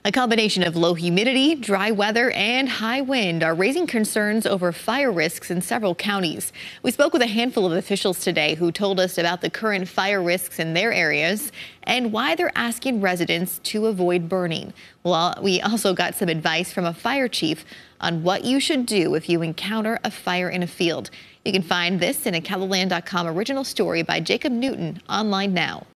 A combination of low humidity, dry weather, and high wind are raising concerns over fire risks in several counties. We spoke with a handful of officials today who told us about the current fire risks in their areas and why they're asking residents to avoid burning. Well, we also got some advice from a fire chief on what you should do if you encounter a fire in a field. You can find this in a KELOLAND.com original story by Jacob Newton online now.